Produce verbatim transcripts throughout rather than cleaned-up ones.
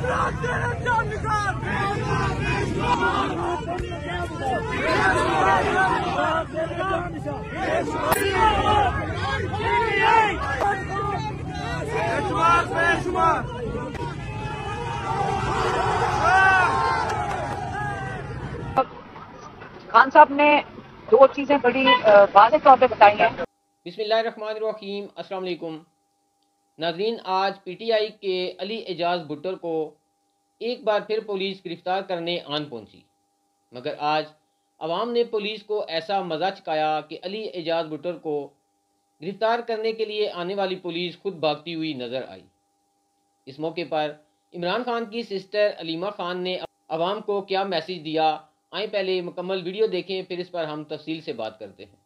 खान साहब ने दो चीजें बड़ी वाज़ेह तौर पे बताई हैं। बिस्मिल्लाहिर्रहमानिर्रहीम, अस्सलाम वालेकुम नाज़रीन। आज पीटीआई के अली एजाज भुट्टर को एक बार फिर पुलिस गिरफ्तार करने आन पहुंची, मगर आज अवाम ने पुलिस को ऐसा मज़ा चखाया कि अली एजाज भुट्टर को गिरफ्तार करने के लिए आने वाली पुलिस खुद भागती हुई नज़र आई। इस मौके पर इमरान खान की सिस्टर अलीमा खान ने अवाम को क्या मैसेज दिया, आए पहले मुकम्मल वीडियो देखें, फिर इस पर हम तफसील से बात करते हैं।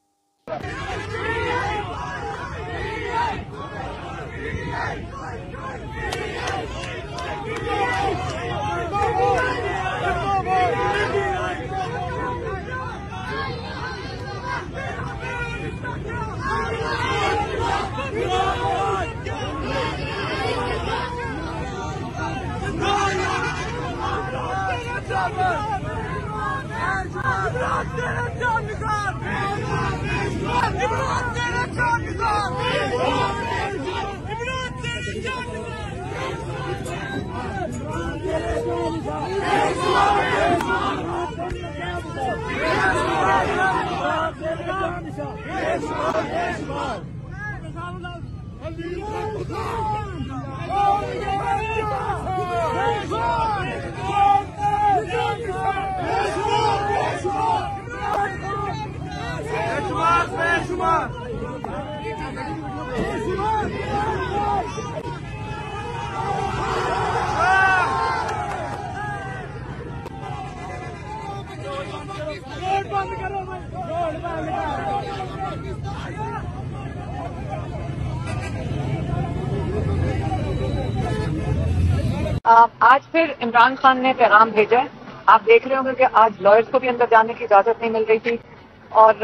आज फिर इमरान खान ने पैगाम भेजा है। आप देख रहे होंगे कि आज लॉयर्स को भी अंदर जाने की इजाजत नहीं मिल रही थी और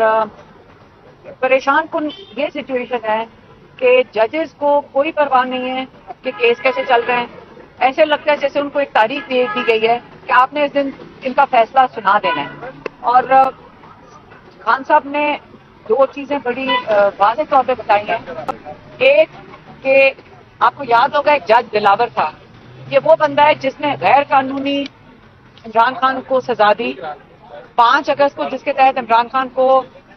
परेशान कुन ये सिचुएशन है कि जजेस को कोई परवाह नहीं है कि केस कैसे चल रहे हैं। ऐसे लगता है जैसे उनको एक तारीख दे दी गई है कि आपने इस दिन इनका फैसला सुना देना है। और खान साहब ने दो चीजें बड़ी वाज़ेह तौर पे बताई हैं। एक कि आपको याद होगा एक जज दिलावर था, ये वो बंदा है जिसने गैर कानूनी इमरान खान को सजा दी पांच अगस्त को, जिसके तहत इमरान खान को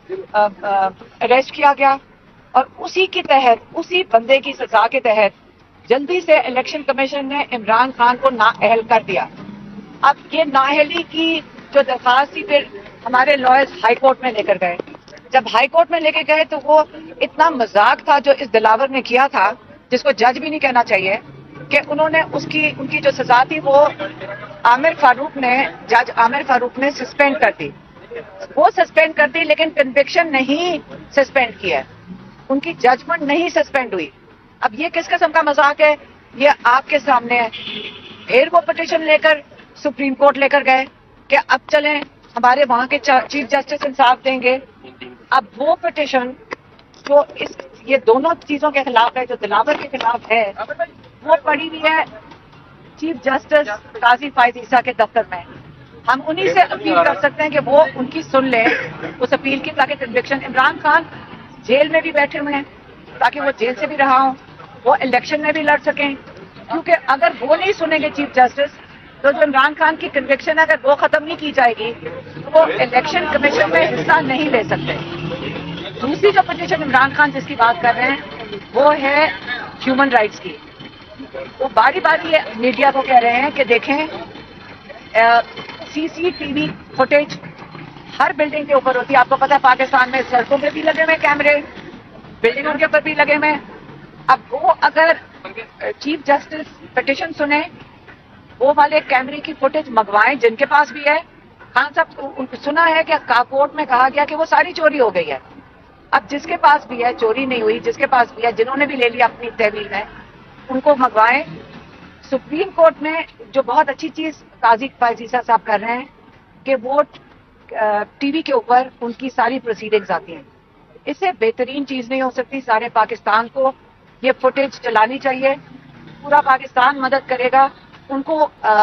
अरेस्ट किया गया और उसी के तहत उसी बंदे की सजा के तहत जल्दी से इलेक्शन कमीशन ने इमरान खान को नाअहल कर दिया। अब ये नाअहली की जो दरखास्त थी फिर हमारे लॉयर्स हाई कोर्ट में लेकर गए। जब हाई कोर्ट में लेकर गए तो वो इतना मजाक था जो इस दिलावर ने किया था, जिसको जज भी नहीं कहना चाहिए, कि उन्होंने उसकी उनकी जो सजा थी वो आमिर फारूक ने जज आमिर फारूक ने सस्पेंड कर दी। वो सस्पेंड कर दी लेकिन कन्विक्शन नहीं सस्पेंड किया, उनकी जजमेंट नहीं सस्पेंड हुई। अब ये किस किस्म का मजाक है, ये आपके सामने है। फिर वो पिटीशन लेकर सुप्रीम कोर्ट लेकर गए कि अब चलें हमारे वहां के चीफ जस्टिस इंसाफ देंगे। अब वो पिटीशन जो इस ये दोनों चीजों के खिलाफ है, जो दिलावर के खिलाफ है, वो पड़ी हुई है चीफ जस्टिस काजी फायज ईसा के दफ्तर में। हम उन्हीं से अपील कर सकते हैं कि वो उनकी सुन लें उस अपील की, ताकि कन्विक्शन इमरान खान जेल में भी बैठे हुए हैं ताकि वो जेल से भी रहा हो, वो इलेक्शन में भी लड़ सकें। क्योंकि अगर वो नहीं सुनेंगे चीफ जस्टिस तो जो इमरान खान की कन्विक्शन है अगर वो खत्म नहीं की जाएगी तो वो इलेक्शन कमीशन में हिस्सा नहीं ले सकते। दूसरी जो पिटीशन इमरान खान जिसकी बात कर रहे हैं वो है ह्यूमन राइट्स की। वो बारी बारी मीडिया को कह रहे हैं कि देखें सीसीटीवी फुटेज हर बिल्डिंग के ऊपर होती है। आपको पता है पाकिस्तान में सड़कों पे भी लगे हुए कैमरे, बिल्डिंगों के ऊपर भी लगे हुए। अब वो अगर चीफ जस्टिस पिटीशन सुने, वो वाले कैमरे की फुटेज मंगवाएं जिनके पास भी है। खान साहब सुना है कि कोर्ट में कहा गया कि वो सारी चोरी हो गई है। अब जिसके पास भी है, चोरी नहीं हुई, जिसके पास भी है, जिन्होंने भी ले लिया अपनी तहवील में, उनको मंगवाएं। सुप्रीम कोर्ट में जो बहुत अच्छी चीज काजी फायज ईसा साहब कर रहे हैं कि वो टीवी के ऊपर उनकी सारी प्रोसीडिंग्स आती हैं। इससे बेहतरीन चीज नहीं हो सकती। सारे पाकिस्तान को ये फुटेज चलानी चाहिए, पूरा पाकिस्तान मदद करेगा उनको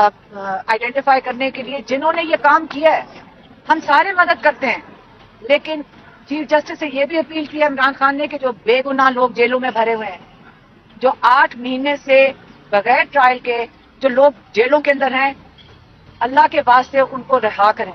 आइडेंटिफाई करने के लिए जिन्होंने ये काम किया है। हम सारे मदद करते हैं, लेकिन चीफ जस्टिस से ये भी अपील की है इमरान खान ने कि जो बेगुनाह लोग जेलों में भरे हुए हैं, जो आठ महीने से बगैर ट्रायल के जो लोग जेलों के अंदर हैं, अल्लाह के वास्ते उनको रिहा करें।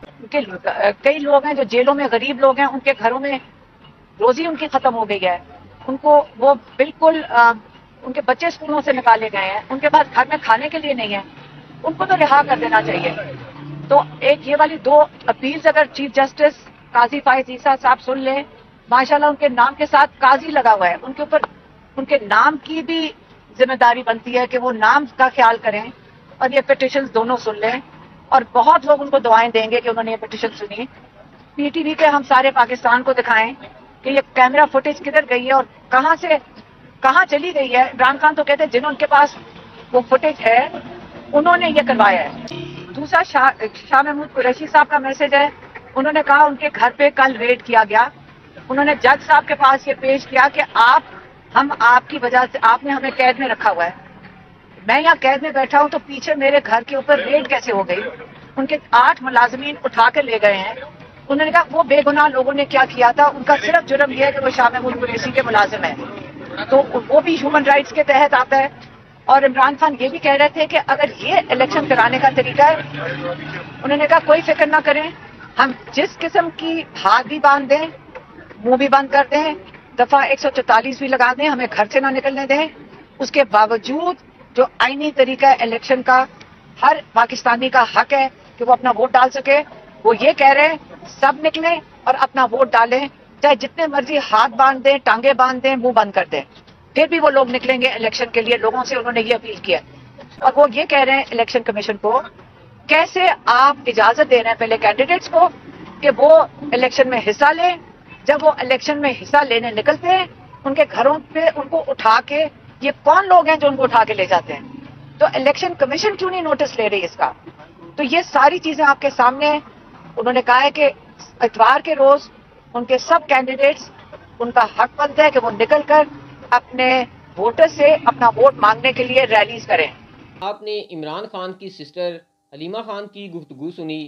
क्योंकि कई लोग हैं जो जेलों में, गरीब लोग हैं, उनके घरों में रोजी उनकी खत्म हो गई है, उनको वो बिल्कुल आ, उनके बच्चे स्कूलों से निकाले गए हैं, उनके पास घर में खाने के लिए नहीं है, उनको तो रिहा कर देना चाहिए। तो एक ये वाली दो अपील्स अगर चीफ जस्टिस काजी फाइज ईसा साहब सुन लें, माशाल्लाह उनके नाम के साथ काजी लगा हुआ है, उनके ऊपर उनके नाम की भी जिम्मेदारी बनती है कि वो नाम का ख्याल करें और ये पिटिशन दोनों सुन लें। और बहुत लोग उनको दुआएं देंगे कि उन्होंने ये पिटिशन सुनी। पीटीवी पे हम सारे पाकिस्तान को दिखाएं कि ये कैमरा फुटेज किधर गई है और कहां से कहां चली गई है। इमरान खान तो कहते हैं जिन्होंने पास वो फुटेज है उन्होंने ये करवाया है। दूसरा शाह शाह महमूद कुरैशी साहब का मैसेज है, उन्होंने कहा उनके घर पे कल रेड किया गया, उन्होंने जज साहब के पास ये पेश किया कि आप हम आपकी वजह से, आपने हमें कैद में रखा हुआ है, मैं यहाँ कैद में बैठा हूँ तो पीछे मेरे घर के ऊपर रेड कैसे हो गई। उनके आठ मुलाजमीन उठा कर ले गए हैं। उन्होंने कहा वो बेगुनाह लोगों ने क्या किया था, उनका सिर्फ जुर्म यह है कि वो शाह महमूद कुरैशी के मुलाजिम है, तो वो भी ह्यूमन राइट्स के तहत आता है। और इमरान खान ये भी कह रहे थे कि अगर ये इलेक्शन कराने का तरीका है, उन्होंने कहा कोई फिक्र ना करें, हम जिस किस्म की हाथ भी बांध दें, मुंह भी बंद कर दें, दफा एक सौ चौतालीस भी लगा दें, हमें घर से ना निकलने दें, उसके बावजूद जो आईनी तरीका है इलेक्शन का, हर पाकिस्तानी का हक है कि वो अपना वोट डाल सके। वो ये कह रहे हैं सब निकलें और अपना वोट डालें, चाहे जितने मर्जी हाथ बांध दें, टांगे बांध दें, मुंह बंद कर दें, फिर भी वो लोग निकलेंगे इलेक्शन के लिए। लोगों से उन्होंने ये अपील किया और वो ये कह रहे हैं इलेक्शन कमीशन को, कैसे आप इजाजत दे रहे हैं पहले कैंडिडेट्स को कि वो इलेक्शन में हिस्सा लें, जब वो इलेक्शन में हिस्सा लेने निकलते हैं उनके घरों पे उनको उठा के, ये कौन लोग हैं जो उनको उठा के ले जाते हैं, तो इलेक्शन कमीशन क्यों नहीं नोटिस ले रही इसका। तो ये सारी चीजें आपके सामने हैं। उन्होंने कहा है कि इतवार के रोज उनके सब कैंडिडेट्स, उनका हक बनता है कि वो निकल कर अपने वोटर से अपना वोट मांगने के लिए रैलीज करें। आपने इमरान खान की सिस्टर हलीमा खान की गुफ्तगू सुनी।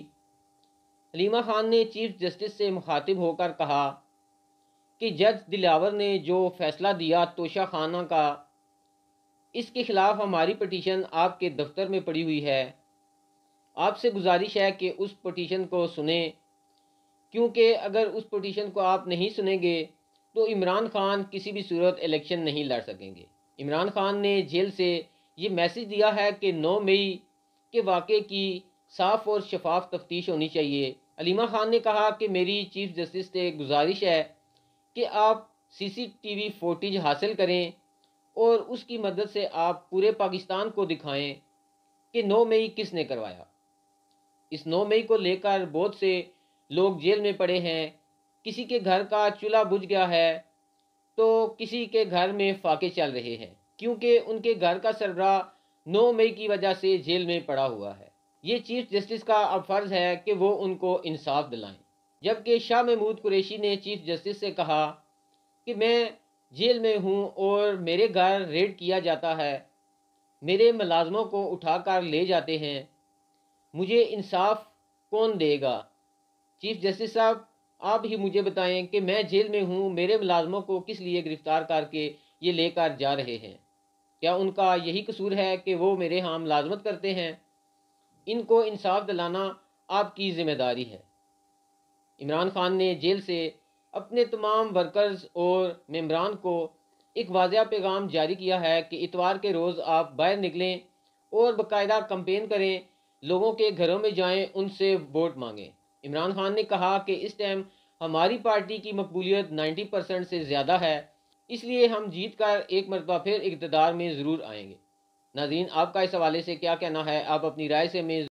हलीमा खान ने चीफ जस्टिस से मुखातिब होकर कहा कि जज दिलावर ने जो फैसला दिया तोशा खाना का, इसके खिलाफ हमारी पटिशन आपके दफ्तर में पड़ी हुई है। आपसे गुजारिश है कि उस पटिशन को सुने, क्योंकि अगर उस पटिशन को आप नहीं सुनेंगे तो इमरान खान किसी भी सूरत इलेक्शन नहीं लड़ सकेंगे। इमरान खान ने जेल से ये मैसेज दिया है कि नौ मई के वाक़े की साफ और शफाफ तफ्तीश होनी चाहिए। हलीमा खान ने कहा कि मेरी चीफ जस्टिस से गुजारिश है कि आप सीसीटीवी फुटेज हासिल करें और उसकी मदद से आप पूरे पाकिस्तान को दिखाएं कि नौ मई किसने करवाया। इस नौ मई को लेकर बहुत से लोग जेल में पड़े हैं, किसी के घर का चूल्हा बुझ गया है तो किसी के घर में फाके चल रहे हैं, क्योंकि उनके घर का सरबराह नौ मई की वजह से जेल में पड़ा हुआ है। ये चीफ जस्टिस का अब फ़र्ज़ है कि वो उनको इंसाफ दिलाएं। जबकि शाह महमूद कुरैशी ने चीफ जस्टिस से कहा कि मैं जेल में हूँ और मेरे घर रेड किया जाता है, मेरे मुलाजमों को उठाकर ले जाते हैं, मुझे इंसाफ कौन देगा। चीफ जस्टिस साहब, आप ही मुझे बताएं कि मैं जेल में हूँ, मेरे मुलाजमों को किस लिए गिरफ़्तार करके ये लेकर जा रहे हैं। क्या उनका यही कसूर है कि वो मेरे यहाँ मुलाजमत करते हैं? इनको इंसाफ दिलाना आपकी ज़िम्मेदारी है। इमरान खान ने जेल से अपने तमाम वर्कर्स और मेंबरान को एक वाज़ेह पैगाम जारी किया है कि इतवार के रोज़ आप बाहर निकलें और बाकायदा कंपेन करें, लोगों के घरों में जाएं, उनसे वोट मांगें। इमरान खान ने कहा कि इस टाइम हमारी पार्टी की मकबूलियत नब्बे परसेंट से ज़्यादा है, इसलिए हम जीत कर एक मरतबा फिर इक़्तिदार में ज़रूर आएंगे। नाज़रीन, आपका इस हवाले से क्या कहना है? आप अपनी राय से हमें